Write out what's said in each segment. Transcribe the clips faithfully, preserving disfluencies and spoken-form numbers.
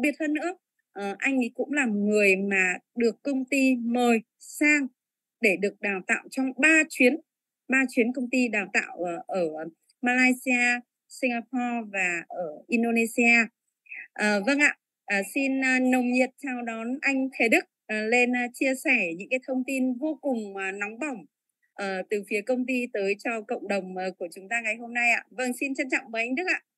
biệt hơn nữa, ờ, anh ấy cũng là người mà được công ty mời sang để được đào tạo trong ba chuyến, ba chuyến công ty đào tạo, ờ, ở Malaysia, Singapore và ở Indonesia. Ờ, vâng ạ, ờ, xin, a, nồng nhiệt chào đón anh Thế Đức, ờ, lên, a, chia sẻ những cái thông tin vô cùng, à, nóng bỏng, ờ, từ phía công ty tới cho cộng đồng, ờ, của chúng ta ngày hôm nay ạ. Vâng, xin trân trọng mời anh Đức ạ.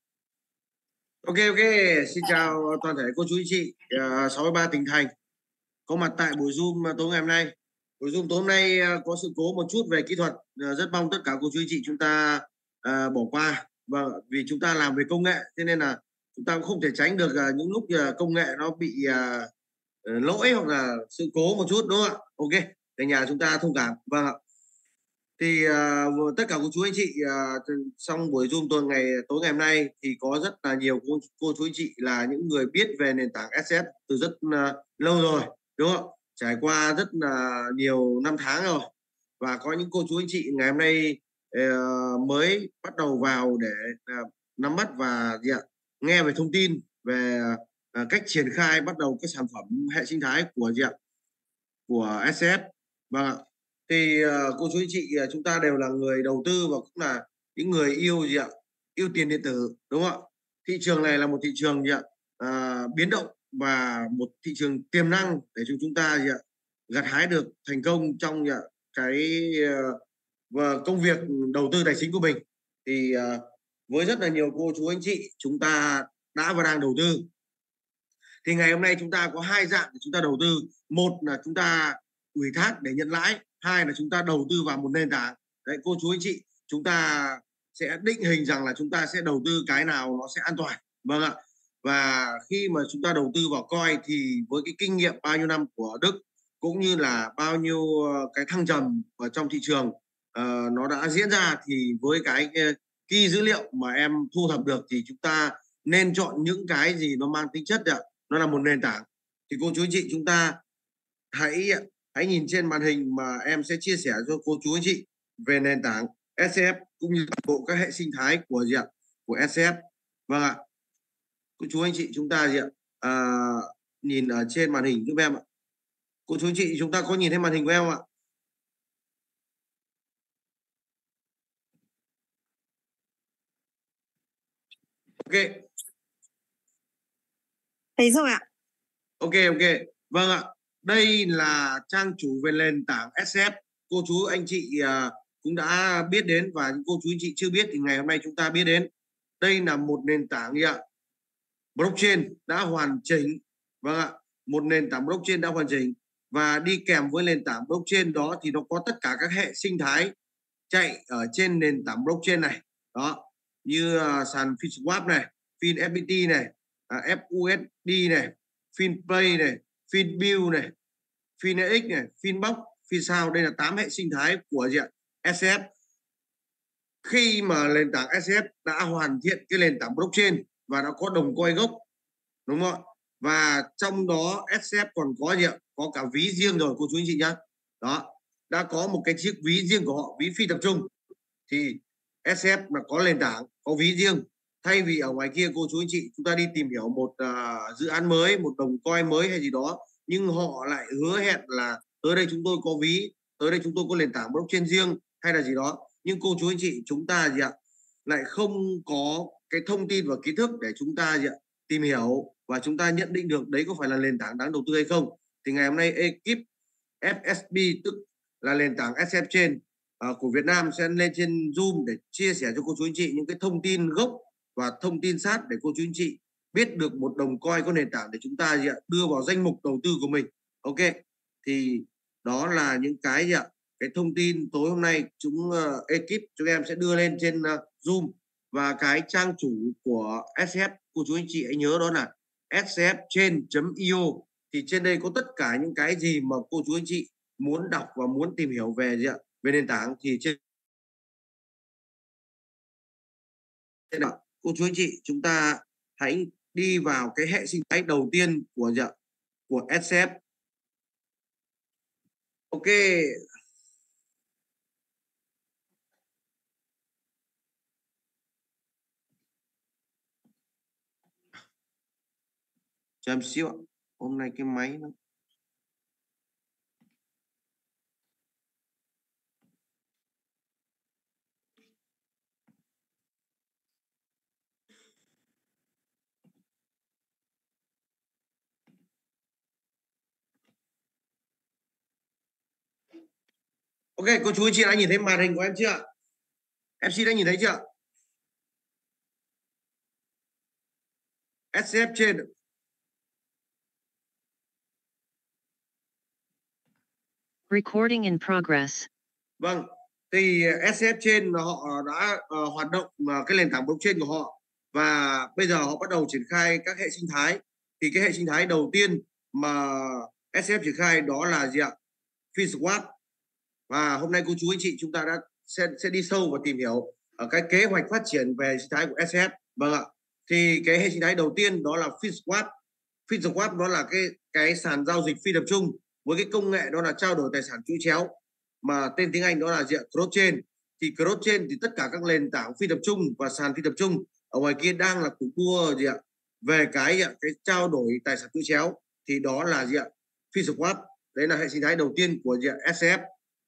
Ok, ok, xin chào toàn thể cô chú anh chị, uh, sáu mươi ba tỉnh thành có mặt tại buổi Zoom tối ngày hôm nay. Buổi Zoom tối hôm nay uh, có sự cố một chút về kỹ thuật, uh, rất mong tất cả cô chú anh chị chúng ta uh, bỏ qua. Và vì chúng ta làm về công nghệ, thế nên là chúng ta cũng không thể tránh được uh, những lúc uh, công nghệ nó bị uh, uh, lỗi hoặc là sự cố một chút, đúng không ạ? Ok, cả nhà chúng ta thông cảm. Vâng ạ. Thì uh, tất cả cô chú anh chị uh, trong buổi Zoom tuần ngày tối ngày hôm nay thì có rất là nhiều cô, cô chú anh chị là những người biết về nền tảng ét ép từ rất uh, lâu rồi, đúng không? Trải qua rất là nhiều năm tháng rồi, và có những cô chú anh chị ngày hôm nay uh, mới bắt đầu vào để uh, nắm bắt và gì ạ? Nghe về thông tin về uh, cách triển khai bắt đầu cái sản phẩm hệ sinh thái của gì ạ? Của ét ép. Vâng ạ. Thì uh, cô chú anh chị uh, chúng ta đều là người đầu tư và cũng là những người yêu gì ạ? Yêu tiền điện tử, đúng không ạ? Thị trường này là một thị trường gì ạ? À, biến động và một thị trường tiềm năng để chúng chúng ta gì ạ? Gặt hái được thành công trong gì ạ? Cái uh, và công việc đầu tư tài chính của mình. Thì uh, với rất là nhiều cô chú anh chị chúng ta đã và đang đầu tư. Thì ngày hôm nay chúng ta có hai dạng để chúng ta đầu tư. Một là chúng ta ủy thác để nhận lãi, hai là chúng ta đầu tư vào một nền tảng. Đấy, cô chú anh chị chúng ta sẽ định hình rằng là chúng ta sẽ đầu tư cái nào nó sẽ an toàn. Vâng ạ. Và khi mà chúng ta đầu tư vào coin thì với cái kinh nghiệm bao nhiêu năm của Đức cũng như là bao nhiêu cái thăng trầm ở trong thị trường uh, nó đã diễn ra, thì với cái key dữ liệu mà em thu thập được thì chúng ta nên chọn những cái gì nó mang tính chất ạ, nó là một nền tảng. Thì cô chú anh chị chúng ta hãy hãy nhìn trên màn hình mà em sẽ chia sẻ cho cô chú anh chị về nền tảng ét ép cũng như bộ các hệ sinh thái của gì ạ, của ét ép. Vâng ạ. Cô chú anh chị chúng ta gì ạ, à, nhìn ở trên màn hình giúp em ạ. Cô chú anh chị chúng ta có nhìn thấy màn hình của em ạ? Ok. Thấy rồi ạ. Ok, ok. Vâng ạ. Đây là trang chủ về nền tảng ét ép. Cô chú anh chị uh, cũng đã biết đến, và những cô chú anh chị chưa biết thì ngày hôm nay chúng ta biết đến. Đây là một nền tảng gì ạ? Blockchain đã hoàn chỉnh. Vâng ạ. Một nền tảng blockchain đã hoàn chỉnh, và đi kèm với nền tảng blockchain đó thì nó có tất cả các hệ sinh thái chạy ở trên nền tảng blockchain này. Đó, như uh, sàn FinSwap này, FinFPT này, uh, ép u ét đê này, FinPay này, FinBuild này, FinEx này, Finbox, FinSound. Đây là tám hệ sinh thái của gì ạ? ét ép. Khi mà nền tảng ét ép đã hoàn thiện cái nền tảng blockchain và đã có đồng coin gốc, đúng không ạ? Và trong đó ét ép còn có gì ạ? Có cả ví riêng rồi cô chú anh chị nhá. Đó, đã có một cái chiếc ví riêng của họ, ví phi tập trung. Thì ét ép là có nền tảng, có ví riêng. Thay vì ở ngoài kia cô chú anh chị chúng ta đi tìm hiểu một uh, dự án mới, một đồng coin mới hay gì đó, nhưng họ lại hứa hẹn là tới đây chúng tôi có ví, tới đây chúng tôi có nền tảng blockchain riêng hay là gì đó, nhưng cô chú anh chị chúng ta gì ạ, lại không có cái thông tin và kiến thức để chúng ta gì ạ, tìm hiểu và chúng ta nhận định được đấy có phải là nền tảng đáng đầu tư hay không. Thì ngày hôm nay ekip ép ét bê, tức là nền tảng ét ép Chain uh, của Việt Nam sẽ lên trên Zoom để chia sẻ cho cô chú anh chị những cái thông tin gốc và thông tin sát để cô chú anh chị biết được một đồng coin có nền tảng để chúng ta gì ạ, đưa vào danh mục đầu tư của mình. Ok, thì đó là những cái gì ạ, cái thông tin tối hôm nay chúng uh, ekip chúng em sẽ đưa lên trên uh, Zoom. Và cái trang chủ của ét ép cô chú anh chị hãy nhớ đó là ét ép chain chấm i o. Thì trên đây có tất cả những cái gì mà cô chú anh chị muốn đọc và muốn tìm hiểu về gì ạ, về nền tảng thì trên đó, cô chú anh chị chúng ta hãy đi vào cái hệ sinh thái đầu tiên của gì ạ, của ét ép. Ok. Chờ em xíu ạ. Hôm nay cái máy nó ok. Cô chú anh chị đã nhìn thấy màn hình của em chưa? em xê đã nhìn thấy chưa? ét xê ép trên. Recording in progress. Vâng, thì ét xê ép trên họ đã uh, hoạt động uh, cái nền tảng blockchain của họ, và bây giờ họ bắt đầu triển khai các hệ sinh thái. Thì cái hệ sinh thái đầu tiên mà ét xê ép triển khai đó là gì ạ? FinSwap. Và hôm nay cô chú anh chị chúng ta đã sẽ, sẽ đi sâu và tìm hiểu ở cái kế hoạch phát triển về sinh thái của ét xê ép. Vâng ạ. Thì cái hệ sinh thái đầu tiên đó là FinSwap. FinSwap đó là cái cái sàn giao dịch phi tập trung với cái công nghệ đó là trao đổi tài sản chuỗi chéo, mà tên tiếng Anh đó là diện cross-chain. Thì cross-chain thì tất cả các nền tảng phi tập trung và sàn phi tập trung ở ngoài kia đang là cuộc đua gì ạ? Về cái cái trao đổi tài sản chuỗi chéo, thì đó là gì ạ? FinSwap. Đấy là hệ sinh thái đầu tiên của diện ét xê ép.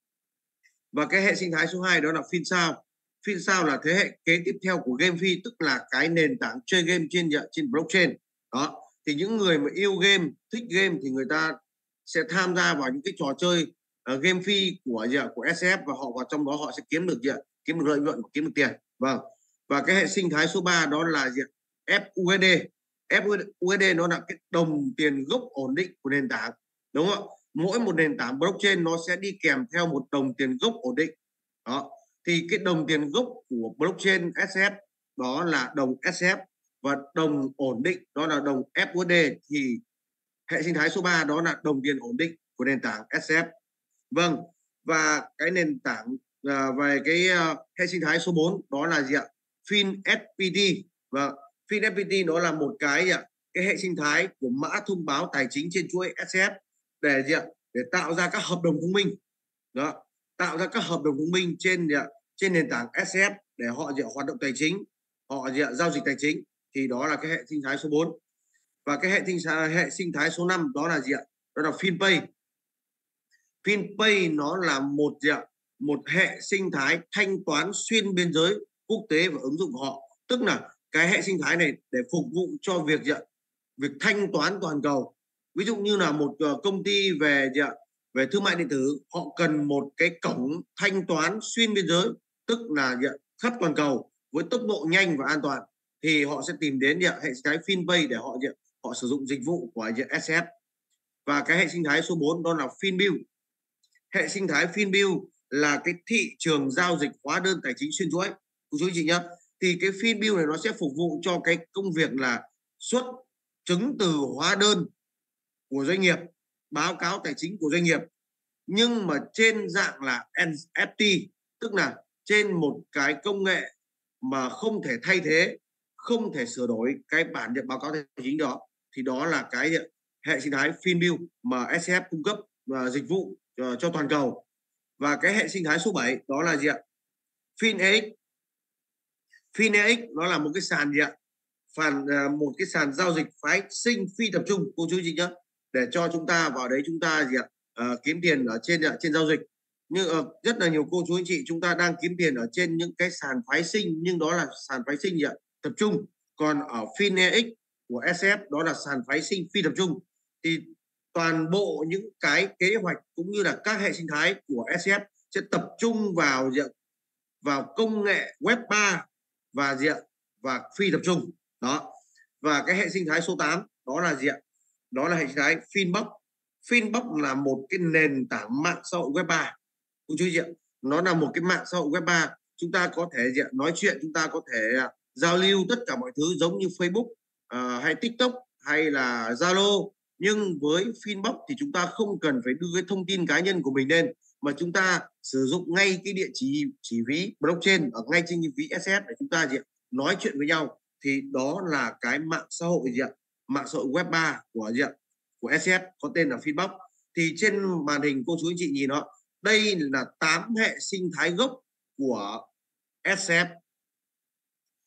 Và cái hệ sinh thái số hai đó là FinSao. FinSao là thế hệ kế tiếp theo của GameFi, tức là cái nền tảng chơi game trên trên blockchain. Đó, thì những người mà yêu game, thích game thì người ta sẽ tham gia vào những cái trò chơi uh, GameFi của của ét xê ép, và họ vào trong đó họ sẽ kiếm được gì ạ? Kiếm được lợi nhuận, kiếm được tiền. Vâng. Và cái hệ sinh thái số ba đó là gì? ép u ét đê. ép u ét đê nó là cái đồng tiền gốc ổn định của nền tảng, đúng không ạ? Mỗi một nền tảng blockchain nó sẽ đi kèm theo một đồng tiền gốc ổn định. Đó, thì cái đồng tiền gốc của blockchain ét xê ép đó là đồng ét xê ép, và đồng ổn định đó là đồng ép u ét đê. Thì hệ sinh thái số ba đó là đồng tiền ổn định của nền tảng ét xê ép. Vâng. Và cái nền tảng uh, về cái uh, hệ sinh thái số bốn đó là gì ạ? FinFPT. Và FinFPT nó là một cái ạ, cái hệ sinh thái của mã thông báo tài chính trên chuỗi ét xê ép để gì ạ? Để tạo ra các hợp đồng thông minh. Đó, tạo ra các hợp đồng thông minh trên trên nền tảng ét xê ép để họ gì ạ? Hoạt động tài chính, họ gì ạ? Giao dịch tài chính. Thì đó là cái hệ sinh thái số bốn. Và cái hệ sinh thái hệ sinh thái số năm đó là gì ạ? Đó là FinPay. FinPay nó là một gì ạ? Một hệ sinh thái thanh toán xuyên biên giới quốc tế và ứng dụng của họ. Tức là cái hệ sinh thái này để phục vụ cho việc gì ạ? Việc thanh toán toàn cầu. Ví dụ như là một công ty về gì ạ? Về thương mại điện tử, họ cần một cái cổng thanh toán xuyên biên giới, tức là gì ạ? Khắp toàn cầu với tốc độ nhanh và an toàn, thì họ sẽ tìm đến gì ạ? Hệ sinh thái FinPay để họ gì ạ? Họ sử dụng dịch vụ của ét xê ép. Và cái hệ sinh thái số bốn đó là FinBuild. Hệ sinh thái FinBuild là cái thị trường giao dịch hóa đơn tài chính xuyên chuỗi. Cô chú anh chị nhé. Thì cái FinBuild này nó sẽ phục vụ cho cái công việc là xuất chứng từ hóa đơn của doanh nghiệp, báo cáo tài chính của doanh nghiệp, nhưng mà trên dạng là en ép tê, tức là trên một cái công nghệ mà không thể thay thế, không thể sửa đổi cái bản nhận báo cáo tài chính đó. Thì đó là cái hệ sinh thái FinBuild mà ét xê ép cung cấp và dịch vụ uh, cho toàn cầu. Và cái hệ sinh thái số bảy đó là gì ạ? FinEx. FinEx nó là một cái sàn gì ạ? Phản uh, một cái sàn giao dịch phái sinh phi tập trung, cô chú chị nhé, để cho chúng ta vào đấy chúng ta gì ạ? Uh, kiếm tiền ở trên uh, trên giao dịch. Nhưng uh, rất là nhiều cô chú anh chị chúng ta đang kiếm tiền ở trên những cái sàn phái sinh, nhưng đó là sàn phái sinh gì ạ? Tập trung. Còn ở FinEx của ét xê ép đó là sàn phái sinh phi tập trung. Thì toàn bộ những cái kế hoạch cũng như là các hệ sinh thái của ét xê ép sẽ tập trung vào gì ạ? Vào công nghệ web ba và gì ạ? Và phi tập trung. Đó. Và cái hệ sinh thái số tám đó là gì ạ? Đó là hệ sinh thái Finbox. Finbox là một cái nền tảng mạng xã hội web ba. Cô chú chị ạ, nó là một cái mạng xã hội web ba. Chúng ta có thể gì ạ? Nói chuyện, chúng ta có thể uh, giao lưu tất cả mọi thứ giống như Facebook uh, hay TikTok hay là Zalo. Nhưng với Finbox thì chúng ta không cần phải đưa cái thông tin cá nhân của mình lên, mà chúng ta sử dụng ngay cái địa chỉ chỉ ví blockchain ở ngay trên ví ét xê ép để chúng ta gì ạ? Nói chuyện với nhau. Thì đó là cái mạng xã hội gì ạ? Mạng xã hội web ba của gì ạ? Của ét xê ép có tên là Finbox. Thì trên màn hình cô chú anh chị nhìn nó, đây là tám hệ sinh thái gốc của ét xê ép.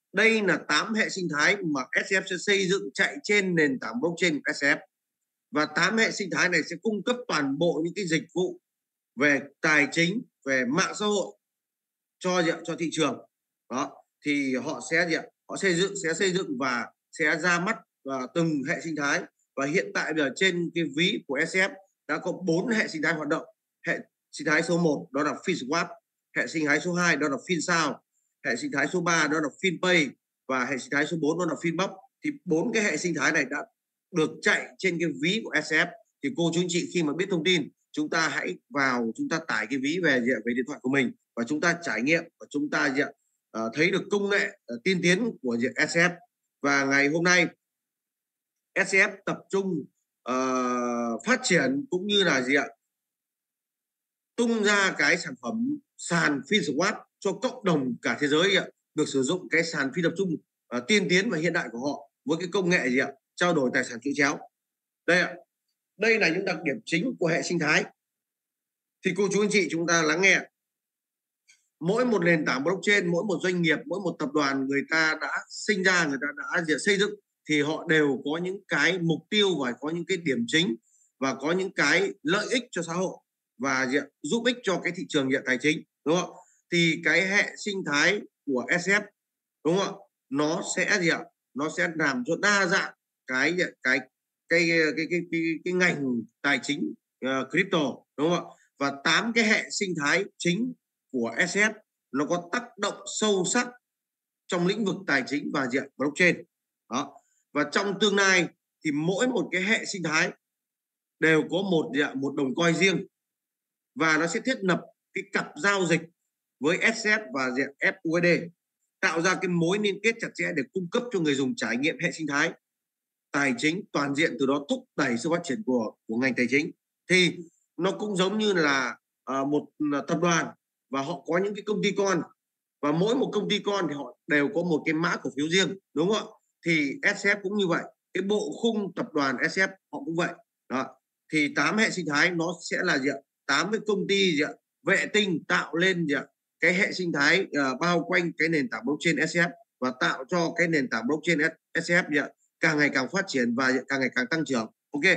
Đây là tám hệ sinh thái mà ét xê ép sẽ xây dựng chạy trên nền tảng blockchain của ét xê ép. Và tám hệ sinh thái này sẽ cung cấp toàn bộ những cái dịch vụ về tài chính, về mạng xã hội cho cho thị trường. Đó, thì họ sẽ họ xây dựng sẽ xây dựng và sẽ ra mắt uh, từng hệ sinh thái. Và hiện tại giờ trên cái ví của ét xê ép đã có bốn hệ sinh thái hoạt động. Hệ sinh thái số một đó là FinSwap, hệ sinh thái số hai đó là FinSound, hệ sinh thái số ba đó là FinPay và hệ sinh thái số bốn đó là FinBox. Thì bốn cái hệ sinh thái này đã được chạy trên cái ví của ét xê ép. Thì cô chú anh chị khi mà biết thông tin, chúng ta hãy vào, chúng ta tải cái ví về về điện thoại của mình và chúng ta trải nghiệm và chúng ta uh, thấy được công nghệ uh, tiên tiến của ét xê ép. Và ngày hôm nay ét xê ép tập trung uh, phát triển cũng như là gì ạ, tung ra cái sản phẩm sàn FinSwap cho cộng đồng cả thế giới ạ, được sử dụng cái sàn phi tập trung uh, tiên tiến và hiện đại của họ với cái công nghệ gì ạ, trao đổi tài sản chuỗi chéo. Đây ạ, đây là những đặc điểm chính của hệ sinh thái. Thì cô chú anh chị chúng ta lắng nghe. Mỗi một nền tảng blockchain, mỗi một doanh nghiệp, mỗi một tập đoàn người ta đã sinh ra, người ta đã xây dựng thì họ đều có những cái mục tiêu và có những cái điểm chính và có những cái lợi ích cho xã hội và giúp ích cho cái thị trường tài chính, đúng không? Thì cái hệ sinh thái của ét xê ép, đúng không ạ, nó sẽ gì ạ, nó sẽ làm cho đa dạng cái cái cái cái cái cái, cái, cái ngành tài chính uh, crypto, đúng không ạ? Và tám cái hệ sinh thái chính của ét xê ép nó có tác động sâu sắc trong lĩnh vực tài chính và diện blockchain. Đó. Và trong tương lai thì mỗi một cái hệ sinh thái đều có một một đồng coin riêng và nó sẽ thiết lập cái cặp giao dịch với ét xê ép và diện ép u ét đê, tạo ra cái mối liên kết chặt chẽ để cung cấp cho người dùng trải nghiệm hệ sinh thái tài chính toàn diện, từ đó thúc đẩy sự phát triển của của ngành tài chính. Thì nó cũng giống như là uh, một uh, tập đoàn và họ có những cái công ty con, và mỗi một công ty con thì họ đều có một cái mã cổ phiếu riêng, đúng không ạ? Thì ét xê ép cũng như vậy, cái bộ khung tập đoàn ét xê ép họ cũng vậy. Đó. Thì tám hệ sinh thái nó sẽ là gì ạ? tám cái công ty gì ạ? Vệ tinh tạo lên gì ạ? Cái hệ sinh thái uh, bao quanh cái nền tảng blockchain ét xê ép và tạo cho cái nền tảng blockchain ét xê ép gì ạ? Càng ngày càng phát triển và càng ngày càng tăng trưởng. Ok.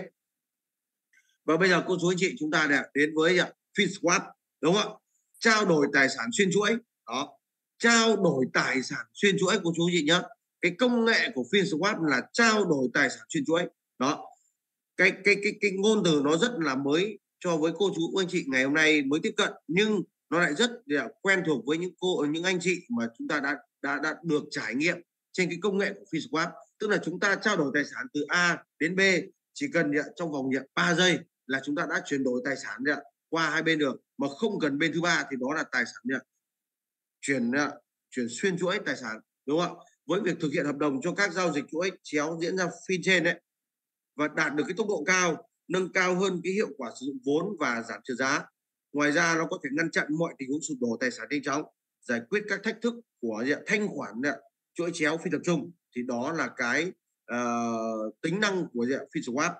Và bây giờ cô chú anh chị chúng ta đã đến với FinSwap, đúng không ạ? Trao đổi tài sản xuyên chuỗi. Đó, trao đổi tài sản xuyên chuỗi cô chú anh chị nhé. Cái công nghệ của FinSwap là trao đổi tài sản xuyên chuỗi. Đó, cái cái cái cái ngôn từ nó rất là mới cho với cô chú anh chị ngày hôm nay mới tiếp cận, nhưng nó lại rất quen thuộc với những cô những anh chị mà chúng ta đã đã đã được trải nghiệm trên cái công nghệ của FinSwap. Tức là chúng ta trao đổi tài sản từ A đến B chỉ cần trong vòng ba giây là chúng ta đã chuyển đổi tài sản qua hai bên được, mà không cần bên thứ ba, thì đó là tài sản chuyển chuyển xuyên chuỗi tài sản, đúng không ạ? Với việc thực hiện hợp đồng cho các giao dịch chuỗi chéo diễn ra phiên trên đấy và đạt được cái tốc độ cao, nâng cao hơn cái hiệu quả sử dụng vốn và giảm trượt giá. Ngoài ra nó có thể ngăn chặn mọi tình huống sụp đổ tài sản nhanh chóng, giải quyết các thách thức của thanh khoản chuỗi chéo phi tập trung. Thì đó là cái uh, tính năng của FinSwap.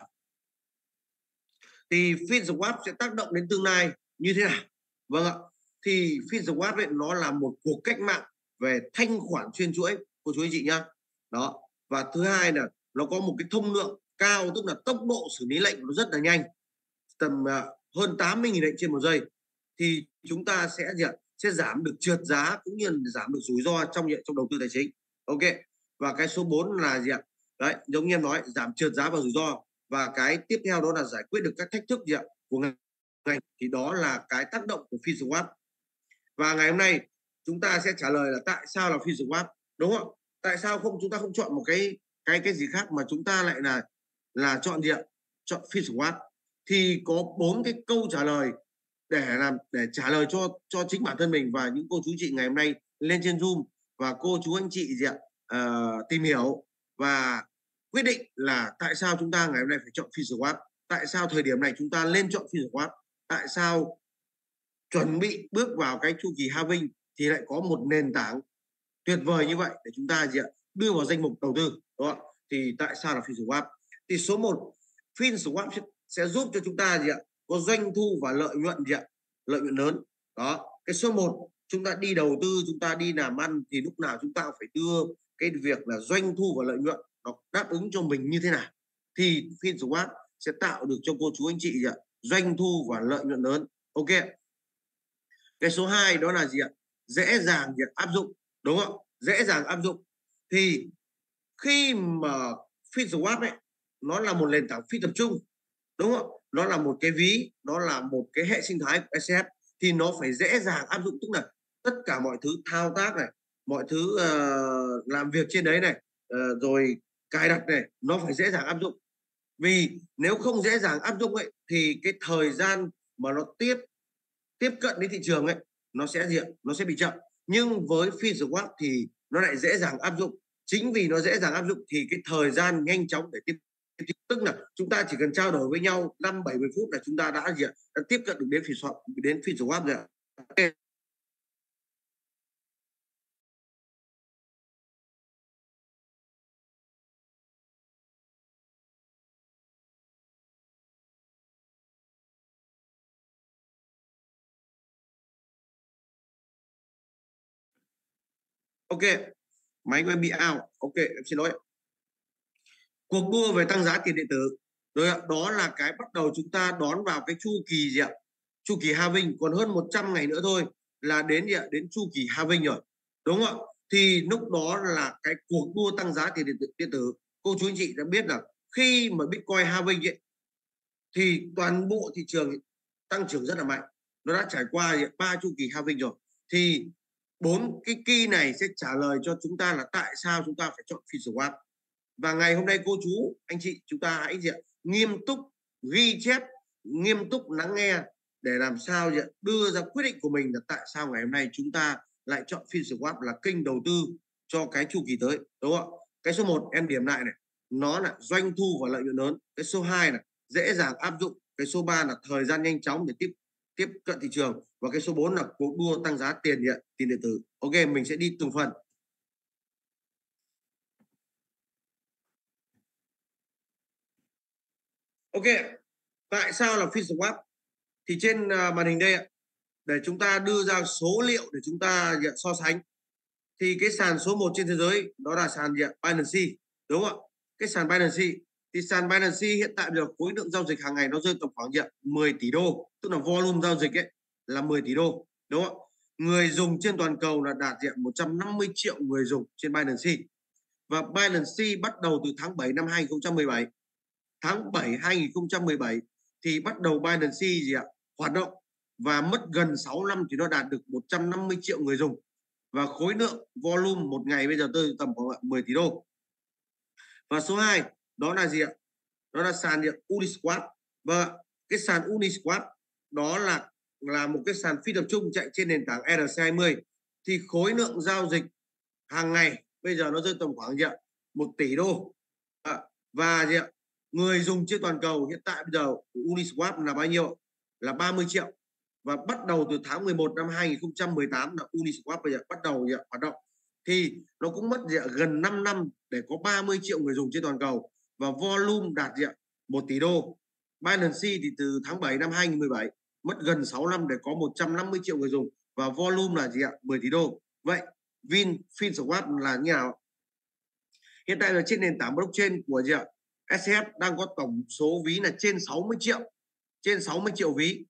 Thì FinSwap sẽ tác động đến tương lai như thế nào? Vâng ạ. Thì FinSwap ấy, nó là một cuộc cách mạng về thanh khoản xuyên chuỗi cô chú anh chị nhá. Đó. Và thứ hai là nó có một cái thông lượng cao, tức là tốc độ xử lý lệnh nó rất là nhanh, tầm uh, hơn tám mươi nghìn lệnh trên một giây. Thì chúng ta sẽ sẽ giảm được trượt giá cũng như là giảm được rủi ro trong trong đầu tư tài chính. Ok. Và cái số bốn là gì ạ? Đấy, giống như em nói, giảm trượt giá và rủi ro. Và cái tiếp theo đó là giải quyết được các thách thức gì ạ? Của ngành. Thì đó là cái tác động của FinSwap. Và ngày hôm nay chúng ta sẽ trả lời là tại sao là FinSwap, đúng không? Tại sao không chúng ta không chọn một cái cái cái gì khác mà chúng ta lại là là chọn gì ạ? Chọn FinSwap. Thì có bốn cái câu trả lời để làm để trả lời cho cho chính bản thân mình và những cô chú chị ngày hôm nay lên trên Zoom, và cô chú anh chị gì ạ? Uh, tìm hiểu và quyết định là tại sao chúng ta ngày hôm nay phải chọn FinSwap, tại sao thời điểm này chúng ta lên chọn FinSwap, tại sao chuẩn bị bước vào cái chu kỳ halving thì lại có một nền tảng tuyệt vời như vậy để chúng ta gì ạ? Đưa vào danh mục đầu tư, đúng không? Thì tại sao là FinSwap? Thì số một, FinSwap sẽ, sẽ giúp cho chúng ta gì ạ? Có doanh thu và lợi nhuận gì ạ? Lợi nhuận lớn. Đó. Cái số một, chúng ta đi đầu tư, chúng ta đi làm ăn thì lúc nào chúng ta phải đưa cái việc là doanh thu và lợi nhuận nó đáp ứng cho mình như thế nào, thì FinSwap sẽ tạo được cho cô chú anh chị gì ạ? Doanh thu và lợi nhuận lớn. Ok. Cái số hai đó là gì ạ? Dễ dàng việc áp dụng, đúng không? Dễ dàng áp dụng. Thì khi mà FinSwap ấy, nó là một nền tảng phi tập trung, đúng không? Nó là một cái ví, nó là một cái hệ sinh thái của e xê ép, thì nó phải dễ dàng áp dụng, tức là tất cả mọi thứ thao tác này, mọi thứ uh, làm việc trên đấy này, uh, rồi cài đặt này, nó phải dễ dàng áp dụng. Vì nếu không dễ dàng áp dụng ấy, thì cái thời gian mà nó tiếp tiếp cận đến thị trường ấy, nó sẽ gì ạ? Nó sẽ bị chậm. Nhưng với FinSwap thì nó lại dễ dàng áp dụng. Chính vì nó dễ dàng áp dụng thì cái thời gian nhanh chóng để tiếp, tức là chúng ta chỉ cần trao đổi với nhau năm bảy mươi phút là chúng ta đã gì ạ? Đã tiếp cận được đến FinSwap, đến FinSwap rồi ạ. Okay. Ok, máy của em bị out. Ok, em xin lỗi. Cuộc đua về tăng giá tiền điện tử, rồi ạ, đó là cái bắt đầu chúng ta đón vào cái chu kỳ gì ạ? Chu kỳ halving, còn hơn một trăm ngày nữa thôi là đến gì ạ? Đến chu kỳ halving rồi, đúng không ạ? Thì lúc đó là cái cuộc đua tăng giá tiền điện tử, điện tử. Cô chú anh chị đã biết là khi mà Bitcoin halving ấy, thì toàn bộ thị trường tăng trưởng rất là mạnh, nó đã trải qua ba chu kỳ halving rồi. Thì bốn cái key này sẽ trả lời cho chúng ta là tại sao chúng ta phải chọn FinSwap. Và ngày hôm nay cô chú anh chị chúng ta hãy gì ạ? Nghiêm túc ghi chép, nghiêm túc lắng nghe để làm sao gì ạ? Đưa ra quyết định của mình là tại sao ngày hôm nay chúng ta lại chọn FinSwap là kênh đầu tư cho cái chu kỳ tới, đúng không ạ? Cái số một em điểm lại này, nó là doanh thu và lợi nhuận lớn. Cái số hai là dễ dàng áp dụng. Cái số ba là thời gian nhanh chóng để tiếp tiếp cận thị trường, và cái số bốn là cuộc đua tăng giá tiền điện tiền điện tử. Ok, mình sẽ đi từng phần. Ok, tại sao là FinSwap? Thì trên uh, màn hình đây ạ, để chúng ta đưa ra số liệu để chúng ta uh, so sánh. Thì cái sàn số một trên thế giới đó là sàn uh, Binance, đúng không ạ? Cái sàn Binance thì sàn Binance hiện tại giờ khối lượng giao dịch hàng ngày nó rơi tầm khoảng uh, mười tỷ đô, tức là volume giao dịch ấy là mười tỷ đô, đúng không ạ? Người dùng trên toàn cầu là đạt uh, một trăm năm mươi triệu người dùng trên Binance. Và Binance bắt đầu từ tháng bảy năm hai nghìn không trăm mười bảy. Tháng bảy hai nghìn không trăm mười bảy thì bắt đầu Binance gì ạ? Hoạt động, và mất gần sáu năm thì nó đạt được một trăm năm mươi triệu người dùng, và khối lượng volume một ngày bây giờ tới tầm khoảng mười tỷ đô. Và số hai đó là gì ạ? Đó là sàn Uniswap. Và cái sàn Uniswap đó là là một cái sàn phi tập trung chạy trên nền tảng E R C hai mươi. Thì khối lượng giao dịch hàng ngày bây giờ nó rơi tầm khoảng gì ạ? một tỷ đô. À, và gì ạ? Người dùng trên toàn cầu hiện tại bây giờ Uniswap là bao nhiêu? Là ba mươi triệu. Và bắt đầu từ tháng mười một năm hai nghìn không trăm mười tám là Uniswap bây giờ bắt đầu gì ạ? Hoạt động. Thì nó cũng mất gì ạ? Gần năm năm để có ba mươi triệu người dùng trên toàn cầu, và volume đạt gì ạ? một tỷ đô. Binance thì từ tháng bảy năm hai nghìn không trăm mười bảy mất gần sáu năm để có một trăm năm mươi triệu người dùng, và volume là gì ạ? mười tỷ đô. Vậy Vin FinSwap là như nào? Hiện tại là trên nền tảng blockchain của gì ạ? e xê ép đang có tổng số ví là trên sáu mươi triệu, trên sáu mươi triệu ví.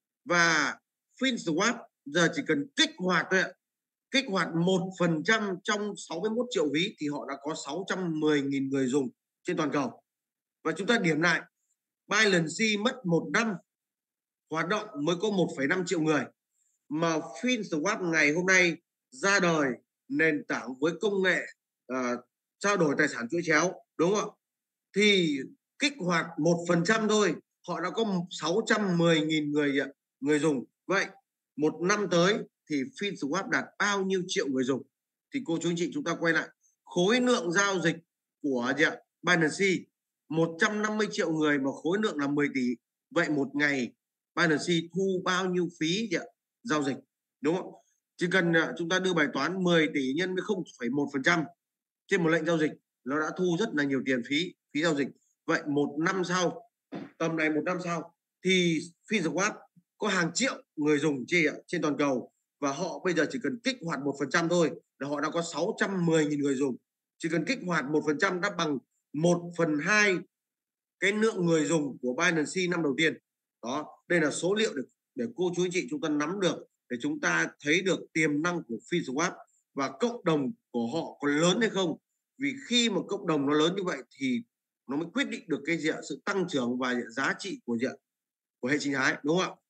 Và FinSwap giờ chỉ cần kích hoạt thôi ạ, kích hoạt một phần trăm trong sáu mươi mốt triệu ví thì họ đã có sáu trăm mười nghìn người dùng trên toàn cầu. Và chúng ta điểm lại, Binance mất một năm hoạt động mới có một phẩy năm triệu người, mà FinSwap ngày hôm nay ra đời nền tảng với công nghệ uh, trao đổi tài sản chuỗi chéo, đúng không ạ? Thì kích hoạt một phần trăm thôi, họ đã có sáu trăm mười nghìn người người dùng. Vậy một năm tới thì FinSwap đạt bao nhiêu triệu người dùng? Thì cô chú anh chị chúng ta quay lại khối lượng giao dịch của gì ạ? Binance một trăm năm mươi triệu người mà khối lượng là mười tỷ. Vậy một ngày Binance thu bao nhiêu phí gì ạ? Giao dịch, đúng không? Chỉ cần chúng ta đưa bài toán mười tỷ nhân với không phẩy một phần trăm trên một lệnh giao dịch, nó đã thu rất là nhiều tiền phí phí giao dịch. Vậy một năm sau, tầm này một năm sau thì FinSwap có hàng triệu người dùng trên, trên toàn cầu, và họ bây giờ chỉ cần kích hoạt một phần trăm thôi là họ đã có sáu trăm mười nghìn người dùng, chỉ cần kích hoạt một phần trăm đã bằng một phần hai cái lượng người dùng của Binance năm đầu tiên. Đó, đây là số liệu để, để cô chú anh chị chúng ta nắm được, để chúng ta thấy được tiềm năng của FinSwap và cộng đồng của họ có lớn hay không. Vì khi mà cộng đồng nó lớn như vậy thì nó mới quyết định được cái gì ạ? Sự tăng trưởng và giá trị của gì ạ? Của hệ sinh thái, đúng không ạ?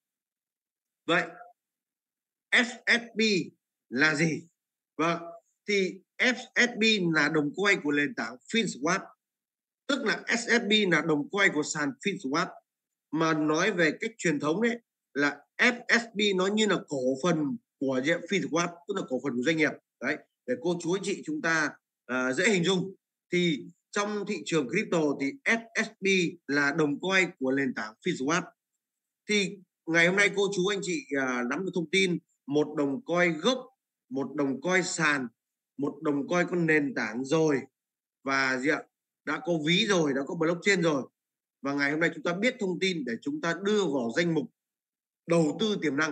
Vậy ép ét pê là gì? Vâng, thì ép ét pê là đồng coin của nền tảng FinSwap, tức là ép ét pê là đồng coin của sàn FinSwap. Mà nói về cách truyền thống đấy là ép ét pê nó như là cổ phần của FinSwap, tức là cổ phần của doanh nghiệp. Đấy, để cô chú anh chị chúng ta uh, dễ hình dung. Thì trong thị trường crypto thì ép ét pê là đồng coin của nền tảng FinSwap. Thì ngày hôm nay cô chú anh chị uh, nắm được thông tin một đồng coin gốc, một đồng coin sàn, một đồng coin có nền tảng rồi, và gì ạ? Đã có ví rồi, đã có blockchain rồi. Và ngày hôm nay chúng ta biết thông tin để chúng ta đưa vào danh mục đầu tư tiềm năng.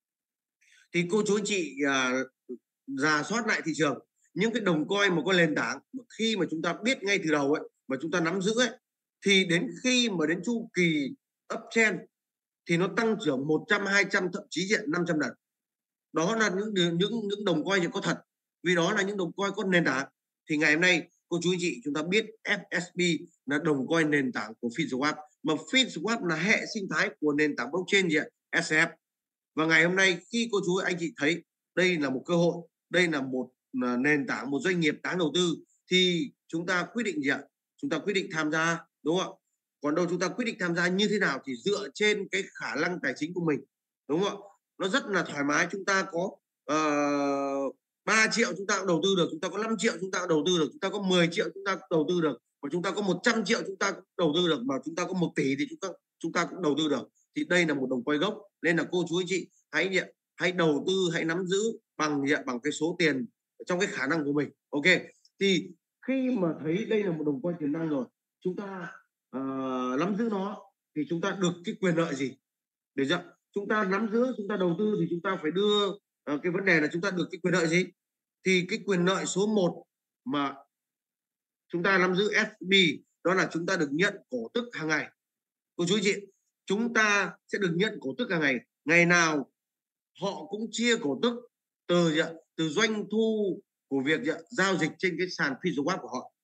Thì cô chú anh chị uh, rà soát lại thị trường, những cái đồng coin mà có nền tảng khi mà chúng ta biết ngay từ đầu ấy, mà chúng ta nắm giữ ấy, thì đến khi mà đến chu kỳ uptrend thì nó tăng trưởng một trăm, hai trăm, thậm chí diện năm trăm lần. Đó là những những những đồng coin có thật, vì đó là những đồng coin có nền tảng. Thì ngày hôm nay cô chú anh chị chúng ta biết ép ét pê là đồng coin nền tảng của FinSwap, mà FinSwap là hệ sinh thái của nền tảng blockchain gì ạ? ét ép. Và ngày hôm nay khi cô chú anh chị thấy đây là một cơ hội, đây là một nền tảng, một doanh nghiệp đáng đầu tư, thì chúng ta quyết định gì ạ? Chúng ta quyết định tham gia, đúng không ạ? Còn đâu chúng ta quyết định tham gia như thế nào thì dựa trên cái khả năng tài chính của mình, đúng không ạ? Nó rất là thoải mái. Chúng ta có uh, ba triệu chúng ta cũng đầu tư được, chúng ta có năm triệu chúng ta cũng đầu tư được, chúng ta có mười triệu chúng ta cũng đầu tư được, và chúng ta có một trăm triệu chúng ta cũng đầu tư được, mà chúng ta có một tỷ thì chúng ta chúng ta cũng đầu tư được. Thì đây là một đồng coin gốc, nên là cô chú anh chị hãy hãy đầu tư, hãy nắm giữ bằng bằng cái số tiền trong cái khả năng của mình. Ok, thì khi mà thấy đây là một đồng coin tiềm năng rồi, chúng ta uh, nắm giữ nó thì chúng ta được cái quyền lợi gì? Để chưa? Chúng ta nắm giữ, chúng ta đầu tư thì chúng ta phải đưa uh, cái vấn đề là chúng ta được cái quyền lợi gì? Thì cái quyền lợi số một mà chúng ta nắm giữ ép pê đó là chúng ta được nhận cổ tức hàng ngày. Cô chú chị, chúng ta sẽ được nhận cổ tức hàng ngày. Ngày nào họ cũng chia cổ tức từ từ doanh thu của việc giao dịch trên cái sàn FinSwap của họ.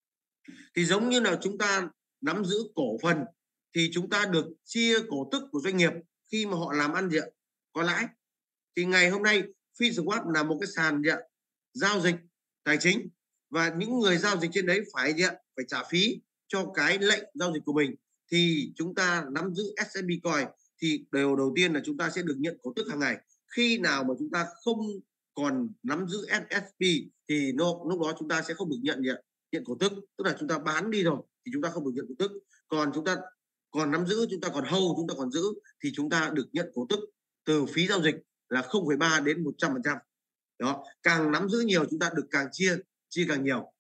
Thì giống như là chúng ta nắm giữ cổ phần thì chúng ta được chia cổ tức của doanh nghiệp khi mà họ làm ăn gì ạ? Có lãi. Thì ngày hôm nay FinSwap là một cái sàn gì ạ? Giao dịch tài chính, và những người giao dịch trên đấy phải gì ạ? Phải trả phí cho cái lệnh giao dịch của mình. Thì chúng ta nắm giữ ét ép pê Coin thì điều đầu tiên là chúng ta sẽ được nhận cổ tức hàng ngày. Khi nào mà chúng ta không còn nắm giữ ép ét pê thì nó, lúc đó chúng ta sẽ không được nhận nhận, nhận cổ tức, tức là chúng ta bán đi rồi thì chúng ta không được nhận cổ tức. Còn chúng ta còn nắm giữ, chúng ta còn hold, chúng ta còn giữ thì chúng ta được nhận cổ tức từ phí giao dịch là không phẩy ba đến một trăm phần trăm. Đó, càng nắm giữ nhiều chúng ta được càng chia, chia càng nhiều.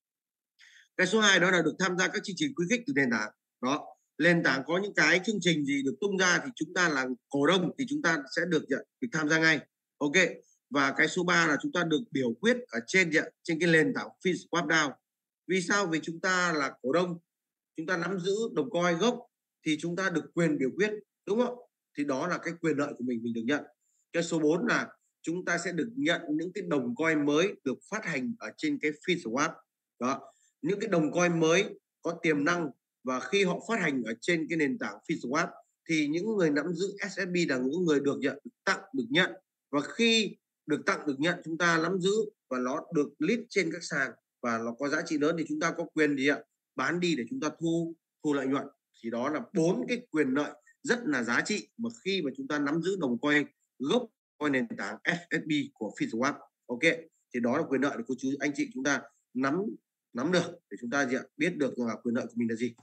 Cái số hai đó là được tham gia các chương trình khuyến khích từ nền tảng. Đó, nền tảng có những cái chương trình gì được tung ra thì chúng ta là cổ đông thì chúng ta sẽ được được tham gia ngay. Ok. Và cái số ba là chúng ta được biểu quyết ở trên trên cái nền tảng FinSwap đê a o. Vì sao? Vì chúng ta là cổ đông, chúng ta nắm giữ đồng coin gốc thì chúng ta được quyền biểu quyết, đúng không? Thì đó là cái quyền lợi của mình mình được nhận. Cái số bốn là chúng ta sẽ được nhận những cái đồng coin mới được phát hành ở trên cái FinSwap. Đó, những cái đồng coin mới có tiềm năng, và khi họ phát hành ở trên cái nền tảng FinSwap thì những người nắm giữ ét ép pê là những người được nhận, được tặng, được nhận. Và khi được tặng, được nhận, chúng ta nắm giữ và nó được list trên các sàn và nó có giá trị lớn thì chúng ta có quyền gì ạ? Bán đi để chúng ta thu thu lợi nhuận. Thì đó là bốn cái quyền lợi rất là giá trị mà khi mà chúng ta nắm giữ đồng coin gốc, coin nền tảng ép ét pê của FinSwap. Ok, thì đó là quyền lợi của cô chú anh chị chúng ta nắm nắm được để chúng ta gì ạ? Biết được là quyền lợi của mình là gì.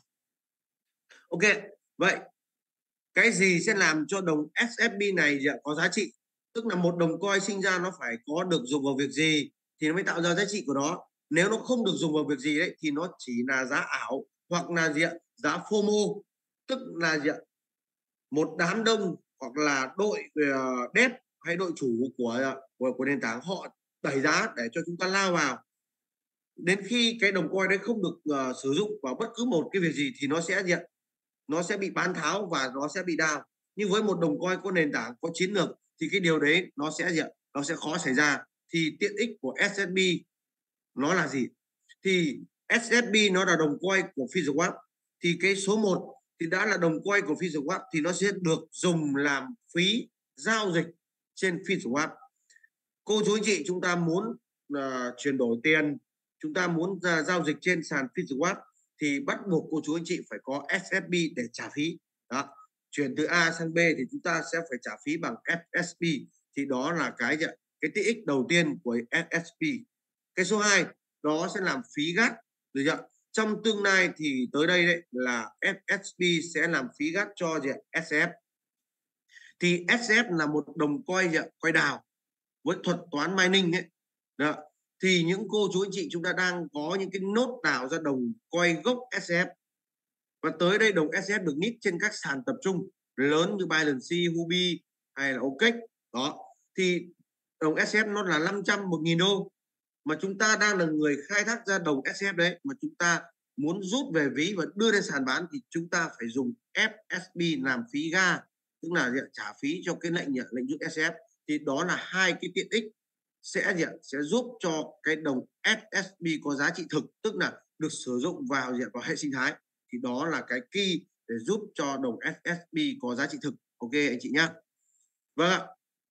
Ok, vậy cái gì sẽ làm cho đồng ét ép pê này gì ạ? Có giá trị? Tức là một đồng coin sinh ra nó phải có được dùng vào việc gì thì nó mới tạo ra giá trị của nó. Nếu nó không được dùng vào việc gì đấy thì nó chỉ là giá ảo, hoặc là gì ạ? Giá FOMO, tức là gì ạ? Một đám đông hoặc là đội uh, dev hay đội chủ của, của của nền tảng họ đẩy giá để cho chúng ta lao vào. đến khi cái đồng coin đấy không được uh, sử dụng vào bất cứ một cái việc gì thì nó sẽ gì? Nó sẽ bị bán tháo và nó sẽ bị down. Nhưng với một đồng coin có nền tảng, có chiến lược thì cái điều đấy nó sẽ gì? Nó sẽ khó xảy ra. Thì tiện ích của ét ét bê nó là gì? Thì ét ét bê nó là đồng coin của PhizzleWap. Thì cái số một thì đã là đồng coin của PhizzleWap thì nó sẽ được dùng làm phí giao dịch trên PhizzleWap. Cô chú anh chị, chúng ta muốn uh, chuyển đổi tiền, chúng ta muốn uh, giao dịch trên sàn PhizzleWap thì bắt buộc cô chú anh chị phải có ét ét bê để trả phí. Đó. Chuyển từ A sang B thì chúng ta sẽ phải trả phí bằng ét ét bê. Thì đó là cái cái tiện ích đầu tiên của ét ét bê. Cái số hai đó sẽ làm phí gas. Được chưa? Trong tương lai thì tới đây đấy là ét ét bê sẽ làm phí gas cho gì? ét ép. Thì ét ép là một đồng coin gì? Coin đào với thuật toán mining ấy. Đó. Thì những cô chú anh chị chúng ta đang có những cái nốt đào ra đồng coin gốc ét ép. Và tới đây đồng ét ép được nít trên các sàn tập trung lớn như Binance, Huobi hay là ô ca ích. Đó. Thì đồng ét ép nó là năm trăm, một nghìn đô. Mà chúng ta đang là người khai thác ra đồng ét ép đấy, mà chúng ta muốn rút về ví và đưa lên sàn bán thì chúng ta phải dùng ép ét bê làm phí ga, tức là trả phí cho cái lệnh lệnh rút ét ép. Thì đó là hai cái tiện ích sẽ sẽ giúp cho cái đồng ét ét bê có giá trị thực, tức là được sử dụng vào vào hệ sinh thái. Thì đó là cái key để giúp cho đồng ét ét bê có giá trị thực. Ok anh chị nhá. Vâng ạ.